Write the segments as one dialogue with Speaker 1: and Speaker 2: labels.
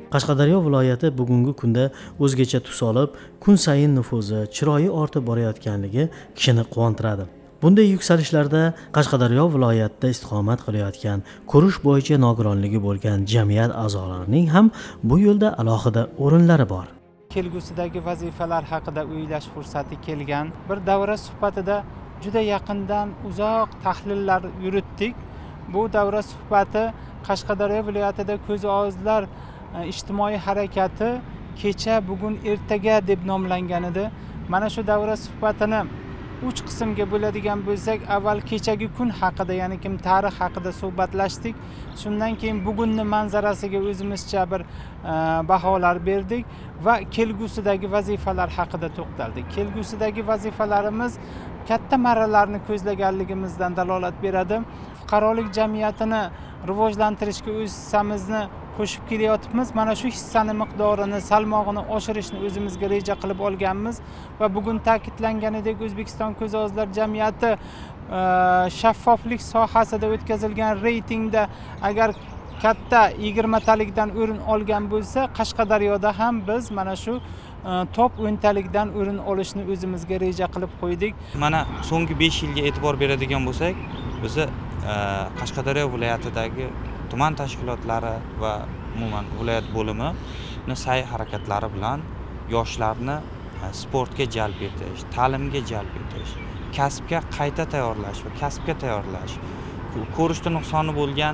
Speaker 1: Qashqadaryo viloyati bugungi kunda o'zgacha tus olib, kun sayin nufuzi, chiroyi ortib borayotganligi kishini quvontiradi. Bunday yuksalishlarda Qashqadaryo viloyatida istiqomat qilayotgan, ko'rish bo'yicha nogironligi bo'lgan jamiyat a'zolarining ham bu yo'lda alohida o'rinlari bor.
Speaker 2: Kelgusidagi vazifalar haqida o'ylash fursati kelgan. Bir davra suhbatida juda yaqindan uzoq tahlillar yuritdik. Bu davra suhbati Qashqadaryo viloyatida ko'z og'izlar ijtimoiy harakati kecha, bugun, ertaga deb nomlangan edi. Mana shu davra suhbatini 3 qismga bo'ladigan bo'lsak, avval kechagi kun haqida, ya'ni kim tarix haqida suhbatlashdik. Shundan keyin bugunning manzarasiga o'zimizcha bir baholar berdik va kelgusidagi vazifalar haqida to'xtaldik. Kelgusidagi vazifalarimiz katta marralarni ko'zlaganligimizdan dalolat beradi. Fuqarolik jamiyatini rivojlantirishga o'z hissamizni qo'shib kelayotibmiz. Mana shu hissani miqdorini, salmog'ini oshirishni o'zimizga reja qilib olganmiz va bugun ta'kidlanganidek O'zbekiston ko'z og'izlar jamiyati shaffoflik sohasida o'tkazilgan reytingda agar katta 20 talikdan o'rin olgan bo'lsa, Qashqadaryoda ham biz mana shu top 10 talikdan o'rin olishni o'zimizga reja qilib qo'ydik.
Speaker 3: Mana so'nggi 5 yilga e'tibor beradigan bo'lsak, biz Qashqadaryo viloyatidagi tuman tashkilotlari va umuman viloyat bo'limining sa'y harakatlari bilan yoshlarni sportga jalb etish, ta'limga jalb etish, kasbga qayta tayyorlash va kasbga tayyorlash, ko'rishda nuqsoni bo'lgan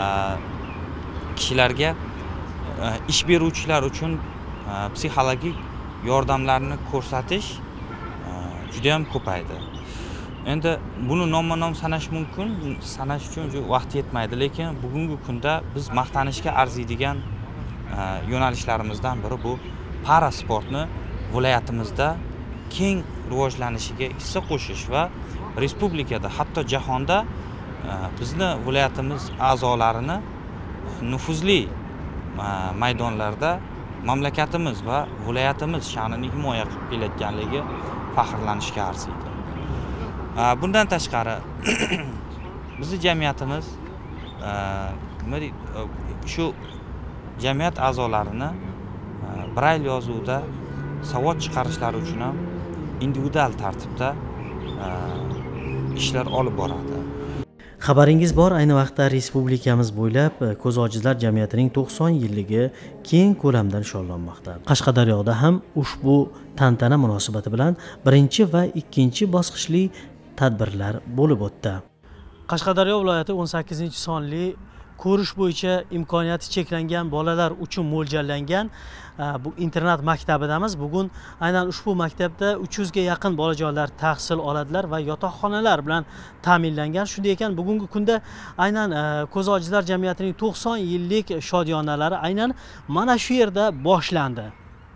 Speaker 3: kishilarga ish beruvchilar uchun psixologik yordamlarni ko'rsatish juda ham ko'paydi. Endi buni nomma-nom sanash mumkin, sanash uchun vaqt yetmaydi, lekin bugungi kunda biz maqtanishga arziydigan yo'nalishlarimizdan biri bu para sportni viloyatimizda keng rivojlanishiga hissa qo'shish va respublikada, hatto jahonda bizni viloyatimiz a'zolarini nufuzli maydonlarda mamlakatimiz va viloyatimiz sha'nini himoya qilib kelayotganligi faxrlanishga arziydi. Bundan tashqari bizning jamiyatimiz shu jamiyat a'zolarini brail yozuvida savod chiqarishlari uchun ham individual tartibda ishlar olib boradi.
Speaker 1: Xabaringiz bor, ayni vaqtda respublikamiz bo'ylab ko'z ojizlar jamiyatining 90 yilligi keng ko'lamda nishonlanmoqda. Qashqadaryoda ham ushbu tantana munosabati bilan birinchi va ikkinchi bosqichli tadbirlar bo'lib o'tdi. Qashqadaryo viloyati 18-sonli ko'rish bo'yicha imkoniyati cheklangan bolalar uchun mo'ljallangan bu internat maktabidamiz. Bugun aynan ushbu maktabda 300 ga yaqin bolajonlar tahsil oladilar va yotoqxonalar bilan ta'minlangan. Shunday ekan, bugungi kunda aynan ko'z ojizlar jamiyatining 90 yillik shodiyonalari aynan mana shu yerda boshlandi.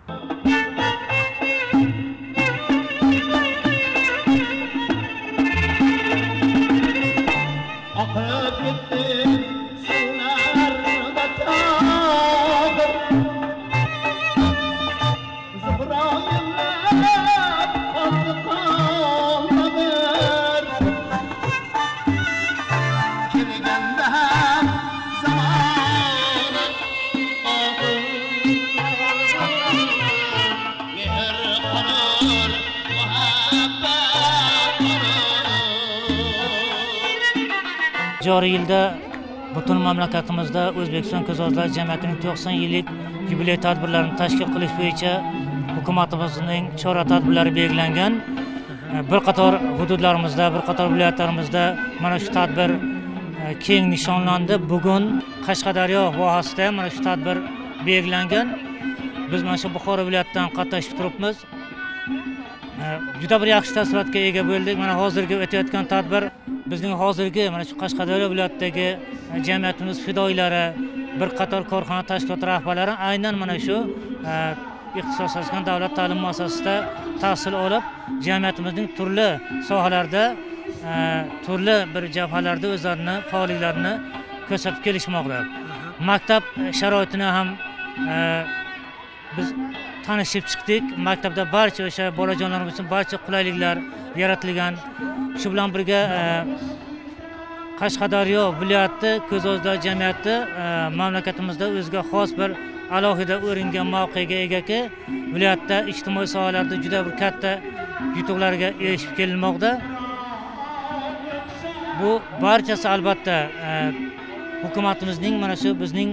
Speaker 4: Joriy yilda butun mamlakatimizda O'zbekiston ko'z ojizlar jamiyatining 90 yillik yubiley tadbirlarini tashkil qilish bo'yicha hukumatimizning chora-tadbirlari belgilangan. Bir qator hududlarimizda, bir qator viloyatlarimizda mana shu tadbir keng nishonlandi. Bugun Qashqadaryo vohasida mana shu tadbir belgilangan. Biz mana shu Buxoro viloyatidan qatnashib turibmiz. Juda bir yaxshi taassurotga ega bo'ldik. Mana hozirgi o'tayotgan tadbir bizning hozirgi mana shu Qashqadaryo viloyatidagi jamiyatimiz fidoyilari, bir qator korxona tashkilot rahbarlari aynan mana shu ixtisoslashgan davlat ta'lim muassasasida tahsil olib, jamiyatimizning turli sohalarda, turli bir jabhalarda o'zlarini faolliklarini ko'rsatib kelishmoqda. Maktab sharoitini ham biz tanishib chiqdik. Maktabda barcha o'sha bolajonlarimiz uchun barcha qulayliklar yaratilgan. Shu bilan birga Qashqadaryo viloyati ko'z ojizlar jamiyati mamlakatimizda o'ziga xos bir alohida o'ringan mavqega egaki, viloyatda ijtimoiy sohalarda juda bir katta yutuqlarga erishib kelinmoqda. Bu barchasi albatta hukumatimizning mana shu bizning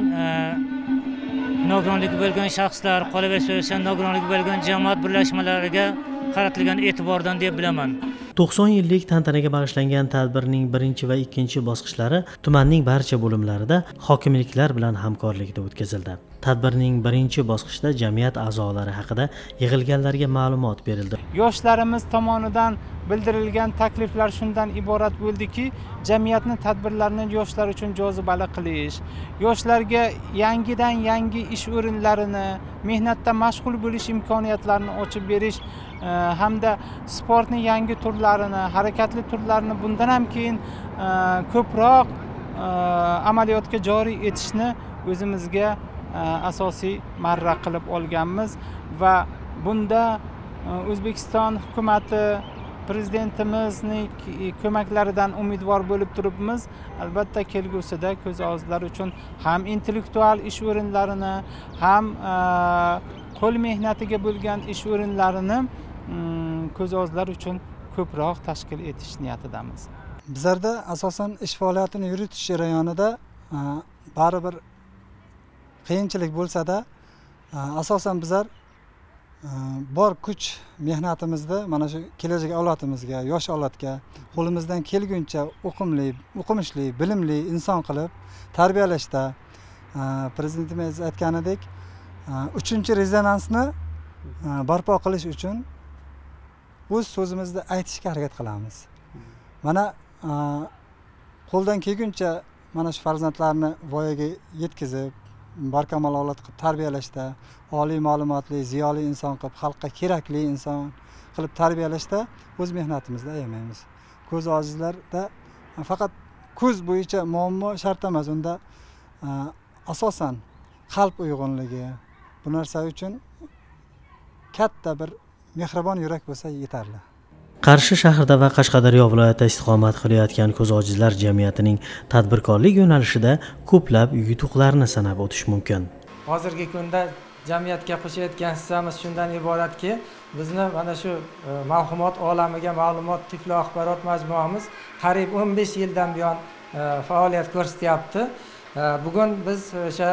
Speaker 4: nogironligi bo'lgan shaxslar, qolaversa nogironligi bo'lgan jamoat birlashmalariga qaratilgan e'tibordan deb bilaman.
Speaker 1: 90 yillik tantanaga bag'ishlangan tadbirning birinchi va ikkinchi bosqichlari tumanning barcha bo'limlarida hokimliklar bilan hamkorlikda o'tkazildi. Tadbirning birinchi bosqichida jamiyat a'zolari haqida yig'ilganlarga ma'lumot berildi.
Speaker 2: Yoshlarimiz tomonidan bildirilgan takliflar shundan iborat bo'ldiki, jamiyatni tadbirlarni yoshlar uchun jozibali qilish, yoshlarga yangidan yangi ish o'rinlarini, mehnatda mashg'ul bo'lish imkoniyatlarini ochib berish hamda sportning yangi turlarini, harakatli turlarini bundan ham keyin ko'proq amaliyotga joriy etishni o'zimizga asosiy marra qilib olganmiz va bunda O'zbekiston hukumatı prezidentimizning ko'maklaridan umidvor bo'lib turibmiz. Albatta kelgusida ko'zozlar uchun ham intellektual ish o'rinlarini, ham qo'l mehnatiga bo'lgan ish o'rinlarini ko'zozlar uchun ko'proq tashkil etish niyatidamiz.
Speaker 5: Bizlarda asosan ish faoliyatini yuritish jarayonida baribir qiyinchilik bo'lsa-da, asosan bizlar bor kuch mehnatimizni mana shu kelajak avlodimizga, yosh avlodga qo'limizdan kelguncha o'qimishli, bilimli inson qilib tarbiyalashda prezidentimiz aytganidek 3-rezonansni barpo qilish uchun o'z so'zimizni aytishga harakat qilamiz. Mana qo'ldan kelguncha mana shu farzandlarni voyaga yetkazib, barkamol avlod qilib tarbiyalashda, oliy ma'lumotli, ziyoli inson qilib, xalqqa kerakli inson qilib tarbiyalashda o'z mehnatimizni ayamaymiz. Ko'z ojizlarda faqat ko'z bo'yicha muammo shart emas, unda asosan qalb uyg'unligi, bu narsa uchun katta bir mehribon yurak bo'lsa yetarli.
Speaker 1: Qarshi shahrida va Qashqadaryo viloyatida istiqomat qilayotgan ko'z ojizlar jamiyatining tadbirkorlik yo'nalishida ko'plab yutuqlarni sanab o'tish mumkin.
Speaker 6: Hozirgi kunda jamiyatga qo'shayotgan hissamiz shundan iboratki, bizni mana shu ma'lumot olamiga ma'lumot tiflo axborot majmuamiz qariyb 15 yildan buyon faoliyat ko'rsatyapti. Bugun biz o'sha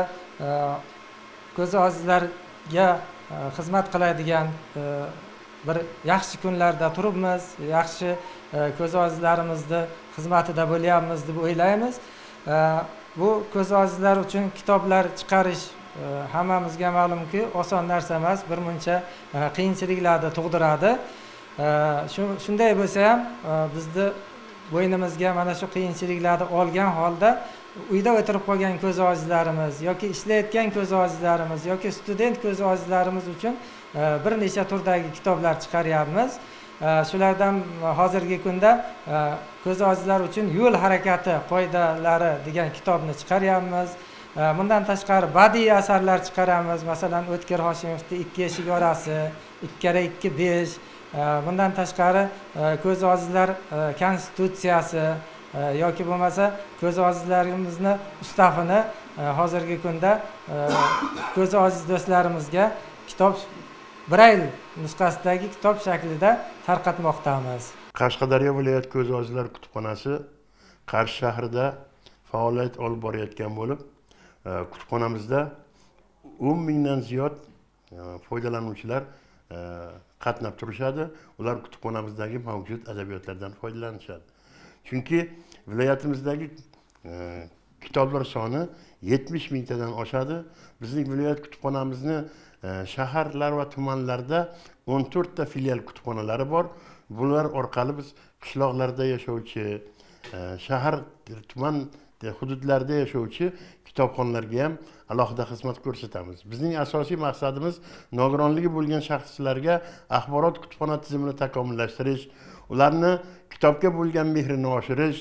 Speaker 6: ko'z ojizlarga xizmat qiladigan bir yaxshi kunlarda turibmiz, yaxshi ko'z ojizlarimizni xizmatida bo'lyapmiz deb o'ylaymiz. Bu ko'z ojizlar uchun kitoblar chiqarish hammamizga ma'lumki, oson narsa emas, bir muncha qiyinchiliklarni tug'diradi. Shunday bo'lsa ham bizni bo'ynimizga mana shu qiyinchiliklarni olgan holda uyda o'tirib qolgan ko'z ojizlarimiz yoki ishlayotgan ko'z ojizlarimiz yoki student ko'z ojizlarimiz uchun bir necha turdagi kitoblar chiqaryapmiz. Shulardan hozirgi kunda ko'z ojizlar uchun yo'l harakati qoidalari degan kitobni chiqaryapmiz. Bundan tashqari badiiy asarlar chiqaramiz. Masalan, O'tkir Hoshimovning 2 eshik orasi, 2x2 5. Bundan tashqari ko'z ojizlar konstitutsiyasi yoki bo'lmasa ko'z ojizlarimizni ustafini hozirgi kunda ko'z ojiz do'stlarimizga kitob Brail nusxasidagi kitob shaklida tarqatmoqdamiz.
Speaker 7: Qashqadaryo viloyat ko'z ojizlar kutubxonasi Qarshi shahrida faoliyat olib borayotgan bo'lib, kutubxonamizda 10 mingdan ziyod foydalanuvchilar qatnab turishadi. Ular kutubxonamizdagi mavjud adabiyotlardan foydalanishadi. Chunki viloyatimizdagi kitoblar soni 70 mingtadan oshadi. Bizning viloyat kutubxonamizni shaharlar va tumanlarda 14 ta filial kutubxonalari bor. Bular orqali biz qishloqlarda yashovchi, shahar, tuman hududlarda yashovchi kitobxonlarga ham alohida xizmat ko'rsatamiz. Bizning asosiy maqsadimiz nogironligi bo'lgan shaxslarga axborot kutubxona tizimini takomillashtirish, ularni kitobga bo'lgan mehrini oshirish,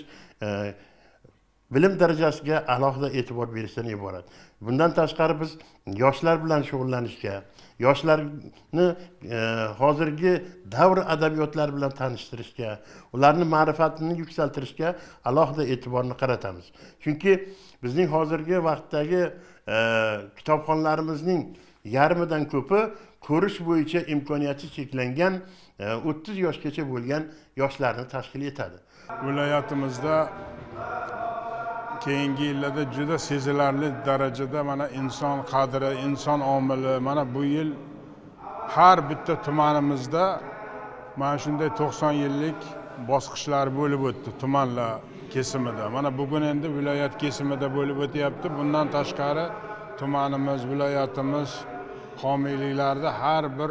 Speaker 7: bilim darajasiga alohida e'tibor berishdan iborat. Bundan tashqari biz yoshlar bilan shug'ullanishga, yoshlarni hozirgi davr adabiyotlari bilan tanishtirishga, ularni ma'rifatini yuksaltirishga alohida e'tiborni qaratamiz. Chunki bizning hozirgi vaqtdagi kitobxonlarimizning yarmidan ko'pi ko'rish bo'yicha imkoniyati cheklangan 30 yoshgacha bo'lgan yoshlarni tashkil etadi.
Speaker 8: Viloyatimizda keyingi yillarda juda sezilarli darajada mana inson qadri, inson omili, mana bu yil har bitta tumanimizda mana shunday 90 yillik bosqichlar bo'lib o'tdi tumanlar kesimida. Mana bugun endi viloyat kesimida bo'lib o'tyapti. Bundan tashqari tumanimiz, viloyatimiz homiyliklarida har bir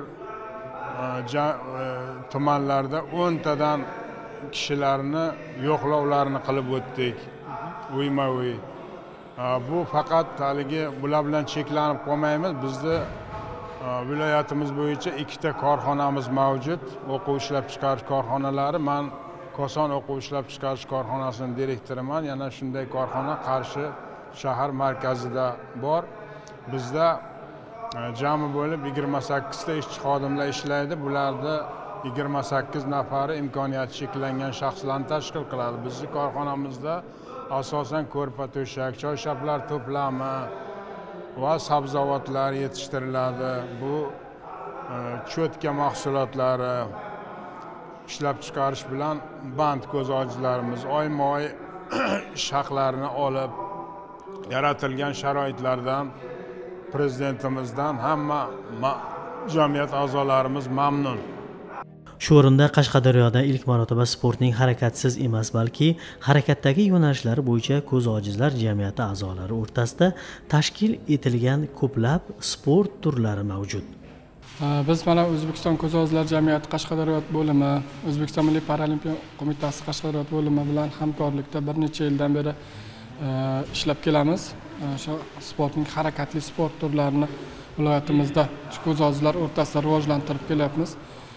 Speaker 8: tumanlarda 10 tadan kishilarni yo'qlovlarini qilib o'tdik. Uyma-uy. Bu faqat haligi bular bilan cheklanib qolmaymiz. Bizda viloyatimiz bo'yicha 2 ta korxonamiz mavjud. O'quv ishlab chiqarish korxonalari. Men Koson o'quv ishlab chiqarish korxonasining direktoriman. Yana shunday korxona Qarshi shahar markazida bor. Bizda jami bo'lib 28 ta ishchi xodimlar ishlaydi. Bularda 28 nafari imkoniyati cheklangan shaxslarni tashkil qiladi. Bizning korxonamizda asosan ko'rpa to'shak, choyshablar to'plami va sabzavotlar yetishtiriladi. Bu cho'tka mahsulotlari ishlab chiqarish bilan band ko'z ojizlarimiz oyma-oy ish haqlarini olib, yaratilgan sharoitlardan prezidentimizdan hamma jamiyat a'zolarimiz mamnun.
Speaker 1: Shu o'rinda Qashqadaryoda ilk marotaba sportning harakatsiz emas, balki harakatdagi yo'nalishlari bo'yicha ko'z ojizlar jamiyati a'zolari o'rtasida tashkil etilgan ko'plab sport turlari mavjud.
Speaker 9: Biz mana O'zbekiston ko'z ojizlar jamiyati Qashqadaryo bo'limi, O'zbekiston Milliy paralimpiya qo'mitasi Qashqadaryo bo'limi bilan hamkorlikda bir necha yildan beri ishlab kelamiz. Shu sportning harakatli sport turlarini viloyatimizda ko'z ojizlar o'rtasida rivojlantirib kelyapmiz.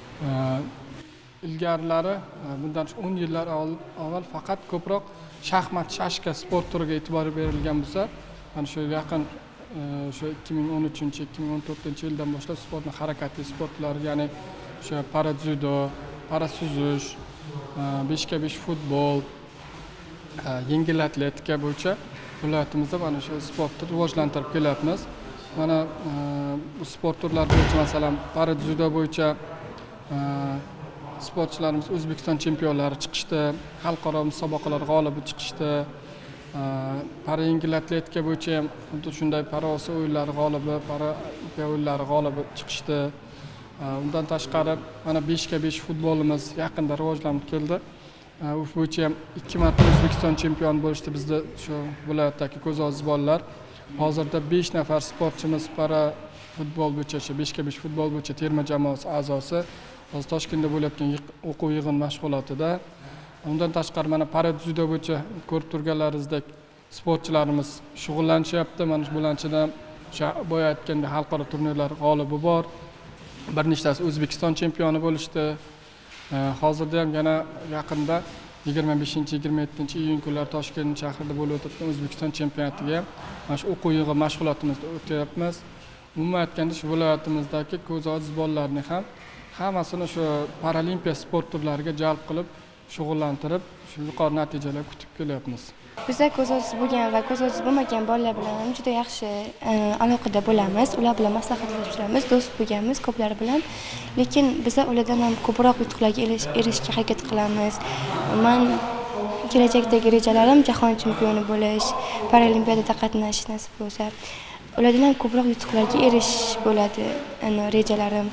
Speaker 9: Ilgarilari bundan 10 yillar avval faqat ko'proq shaxmat, shashka sport turiga e'tibor berilgan bo'lsa, mana shu yaqin shu 2013-2014-yildan boshlab sportning harakatli sportlari, ya'ni o'sha para-dzyudo, para-suzish, 5x5 futbol, yengil atletika bo'yicha viloyatimizda mana shu sportni rivojlantirib kelyapmiz. Mana bu sport turlari bo'yicha masalan para-dzyudo bo'yicha sportchilarimiz O'zbekiston chempionlari chiqishdi, xalqaro musobaqalar g'olibi chiqishdi. Para yengil atletika bo'yicha ham xuddi shunday para Osiyo o'yinlari g'olibi, para Olimpiya o'yinlari g'olibi chiqishdi. Undan tashqari mana 5x5 futbolimiz yaqinda rivojlanib keldi. U bo'yicha ham 2 marta O'zbekiston chempioni bo'lishdi bizda shu viloyatdagi ko'z ojiz bolalar. Hozirda 5 nafar sportchimiz para futbol bo'yicha, 5x5 futbol bo'yicha terma jamoasi a'zosi hozir Toshkentda bo'layotgan o'quv yig'in mashg'ulotida. Undan tashqari mana para-dzyudo bo'yicha ko'rib turganlaringizdek sportchilarimiz shug'ullanishyapti. Mana bulardan o'sha boya aytganda xalqaro turnirlar g'olibi bor. Bir nechtasi O'zbekiston chempioni bo'lishdi. Hozirda ham yana yaqinda 25-27 iyun kunlari Toshkent shahrida bo'lib o'tadigan O'zbekiston chempionatiga mana shu o'quv yig'in mashg'ulotimizda o'tyapmiz. Umuman aytganda shu viloyatimizdagi ko'z ojiz bolalarni ham hammasini shu paralimpiya sport turlariga jalb qilib, shug'ullantirib, shu yuqori natijalar kutib kelyapmiz.
Speaker 10: Bizlar ko'z ojiz bo'lgan va ko'z ojiz bo'lmagan bolalar bilan juda yaxshi aloqada bo'lamiz. Ular bilan maslahatlashamiz, do'st bo'lganmiz ko'plar bilan. Lekin bizlar ulardan ham ko'proq yutuqlarga erishishga harakat qilamiz. Men kelajakdagi rejalarim jahon chempioni bo'lish, paralimpiyadada qatnashish nasib bo'lsa, ulardan ham ko'proq yutuqlarga erishish bo'ladi rejalarim.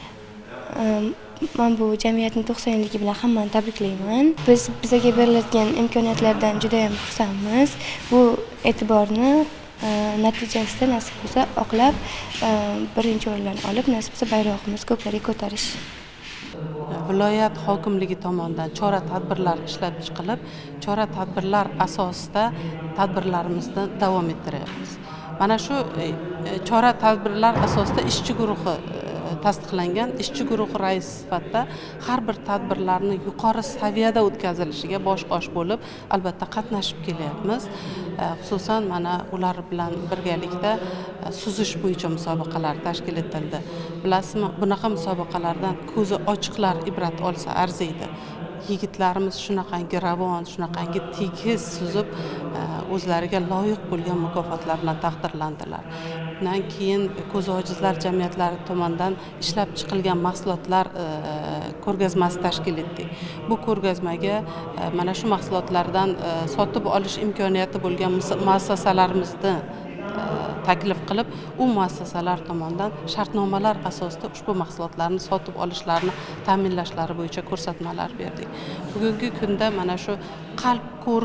Speaker 10: Men bu jamiyatning 90 yilligi bilan hammani tabriklayman. Bizga beriladigan imkoniyatlardan juda ham xursandmiz. Bu e'tiborni natijasida nasib bo'lsa oqlab, birinchi o'rinlarni olib, nasib bo'lsa bayrog'imiz ko'klarga ko'tarish.
Speaker 11: Viloyat hokimligi tomonidan chora-tadbirlar ishlab chiqilib, chora-tadbirlar asosida tadbirlarimizni davom ettiryapmiz. Mana shu chora-tadbirlar asosida ishchi guruhi tasdiqlangan ishchi guruhi raisi sifatida har bir tadbirlarni yuqori saviyada o'tkazilishiga bosh osh bo'lib albatta qatnashib kelyapmiz. Xususan mana ular bilan birgalikda suzish bo'yicha musobaqalar tashkil etildi. Bilasizmi, bunaqa musobaqalardan ko'zi ochiqlar ibrat olsa arziydi. Yigitlarimiz shunaqangi ravon, shunaqangi tekiz suzib, o'zlariga loyiq bo'lgan mukofotlar bilan taqdirlandilar. Undan keyin ko'zi ojizlar jamiyatlari tomonidan ishlab chiqilgan mahsulotlar ko'rgazmasi tashkil etdik. Bu ko'rgazmaga mana shu mahsulotlardan sotib olish imkoniyati bo'lgan muassasalarimizni taklif qilib, u muassasalar tomonidan shartnomalar asosida ushbu mahsulotlarni sotib olishlarini ta'minlashlari bo'yicha ko'rsatmalar berdik. Bugungi kunda mana shu qalb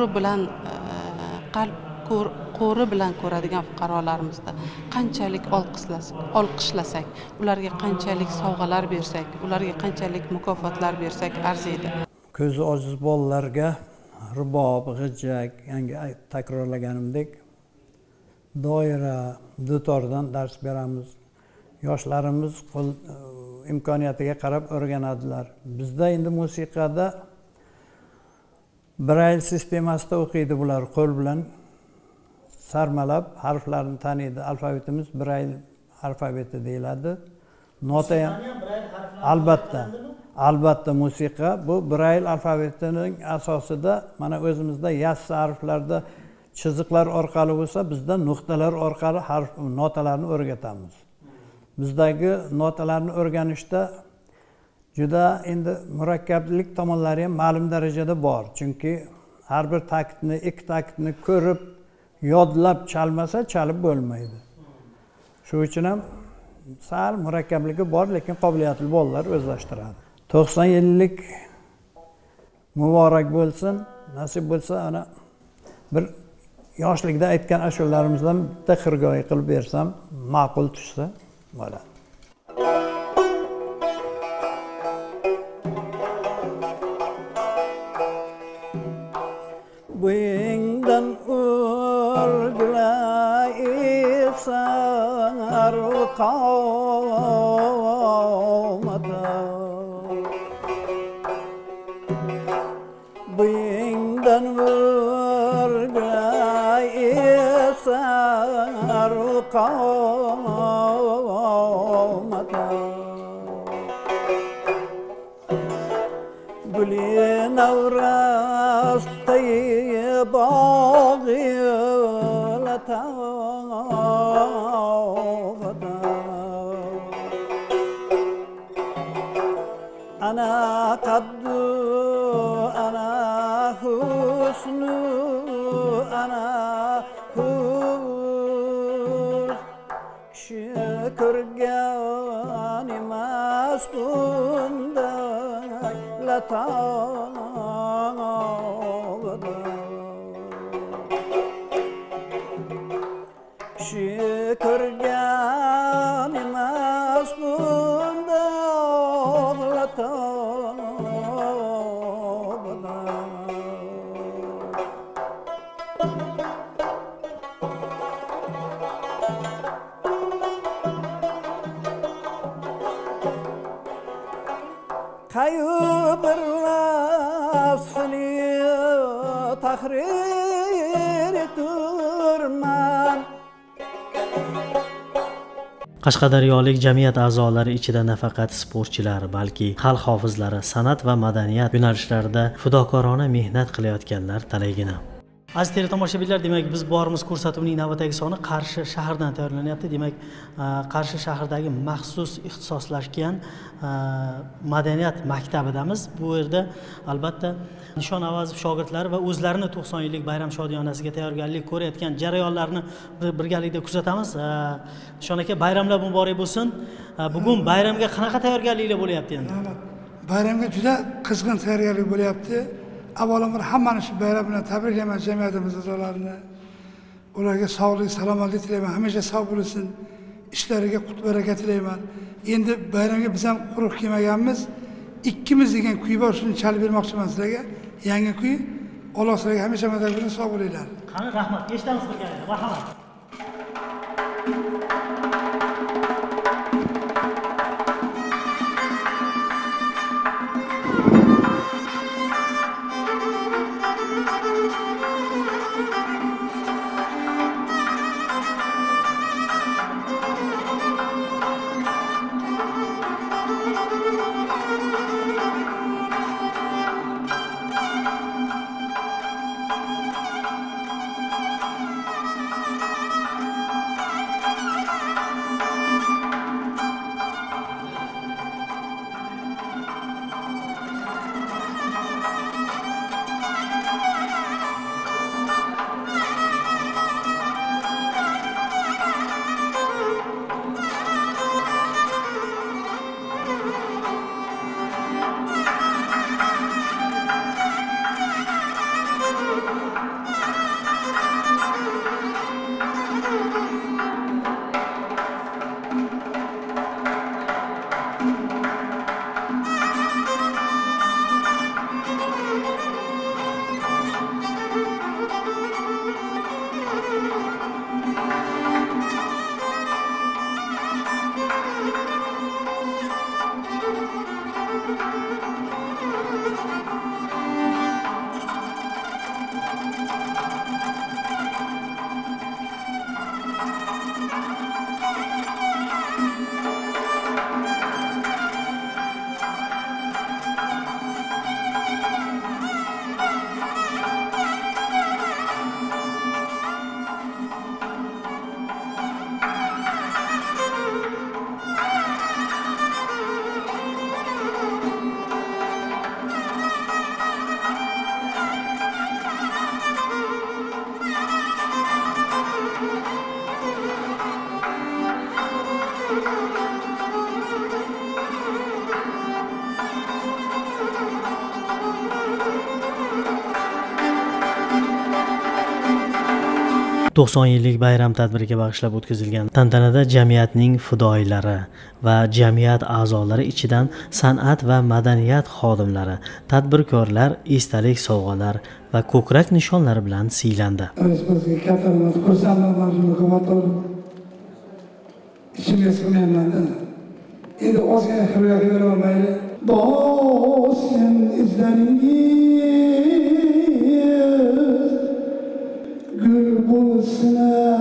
Speaker 11: qo'ri bilan ko'radigan fuqarolarimizni qanchalik olqishlasak, ularga qanchalik sovg'alar bersak, ularga qanchalik mukofotlar bersak arziydi.
Speaker 12: Ko'zi ojiz bolalarga rubob, g'ijjak, yangi takrorlaganimdek doira, dutordan dars beramiz. Yoshlarimiz imkoniyatiga qarab o'rganadilar. Bizda endi musiqada Brail sistemasida o'qiydi bular, qo'l bilan sarmalab harflarni taniydi. Alfabetimiz Brail alfabeti deyiladi. Nota ham albatta musiqa bu Brail alfabetining asosida mana o'zimizda yassi harflarda chiziqlar orqali bo'lsa, bizda nuqtalar orqali notalarni o'rgatamiz. Bizdagi notalarni o'rganishda juda endi murakkablik tomonlari ham ma'lum darajada bor. Chunki har bir taktni, ikki taktni ko'rib, yodlab chalmasa, chalib bo'lmaydi. Shuning uchun ham sal murakkabligi bor, lekin qobiliyatli bolalar o'zlashtiradi. 90 yillik muborak bo'lsin, nasib bo'lsa ana bir yoshlikda aytgan ashulalarimizdan bitta xirgoyi qilib bersam, ma'qul tushsa bo'ladi. Buyingdan urgulay sar qavmada buyingdan urgulay sar qavmada guli navras باغی لطافدا انا قد انا حسن انا حسن شکرگانی مسکونده لطافدا Şükürgen emas bunda ağlatabına Kayu bir vasfını tahrir eturman
Speaker 1: Qashqadaryolik jamiyat a'zolari ichida nafaqat sportchilar, balki xalq hofizlari, san'at va madaniyat yo'nalishlarida fidokorona mehnat qilayotganlar talaygina. Aziz teletomoshabinlar, demak biz borimiz ko'rsatuvining navbatdagi soni Qarshi shahridan tayyorlanyapti. Demak, Qarshi shahridagi maxsus ixtisoslashgan madaniyat maktabidamiz. Bu yerda albatta Nishon Avazov shogirdlari va o'zlarini 90 yillik bayram shodiyonasiga tayyorgarlik ko'rayotgan jarayonlarni birgalikda kuzatamiz. Nishon aka, bayramlar muborak bo'lsin. Bugun bayramga qanaqa tayyorgarliklar bo'lyapti endi?
Speaker 13: Bayramga juda qizg'in tayyorgarlik bo'lyapti. Avvalambor hammani shu bayram bilan tabriklayman jamiyatimiz a'zolarini. Ularga sog'lik, salomatlik tilayman. Hamisha sog' bo'lsin. Ishlariga qut baraka tilayman. Endi bayramga biz ham quruq kelmaganmiz. Ikkimiz degan kuy bor, shuni chalib bermoqchiman sizlarga. Yangi kuy. Alloh sizlarga hamisha madad bersin, sog' bo'linglar.
Speaker 1: Qani, rahmat. Eshitamiz birgalikda. Marhamat. 90 yillik bayram tadbiriga bag'ishlab o'tkazilgan tantanada jamiyatning fidoyilari va jamiyat a'zolari ichidan san'at va madaniyat xodimlari, tadbirkorlar esdalik sovg'alar va ko'krak nishonlari bilan siylandi.
Speaker 13: Endi ozgina xirgoyi beraman mayli. Bosgan izlaringiz gul bo'lsin.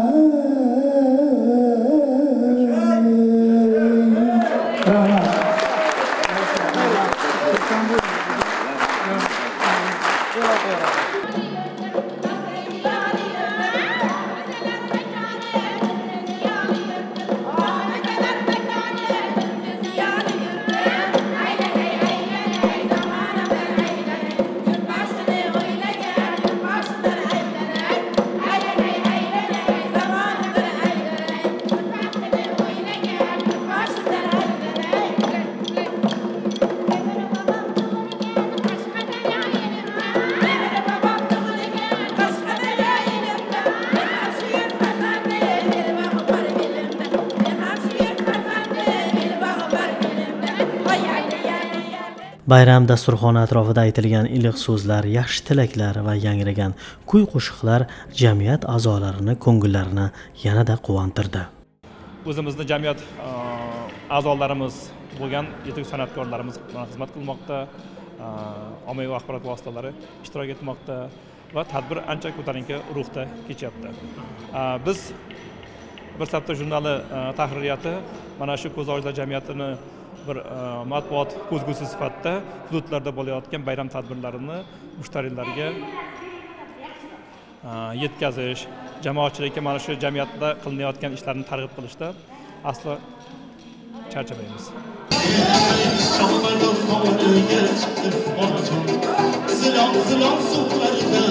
Speaker 1: Bayram dasturxoni atrofida aytilgan iliq so'zlar, yaxshi tilaklar va yangragan kuy-qo'shiqlar jamiyat a'zolarini ko'ngillarini yanada quvontirdi.
Speaker 14: O'zimizni jamiyat a'zolarimiz bo'lgan yetuk san'atkorlarimiz xizmat qilmoqda, ommaviy axborot vositalari ishtirok etmoqda va tadbir ancha ko'tarinki ruhda kechyapti. Biz bir sabta jurnali tahririyati mana shu ko'z ojizlar jamiyatini bir matbuot ko'zgusi sifatida hududlarda bo'layotgan bayram tadbirlarini mushtariylarga yetkazish, jamoatchilikka mana shu jamiyatda qilinayotgan ishlarni targ'ib qilishda aslo charchamaymiz.
Speaker 15: Silom silom suvlarida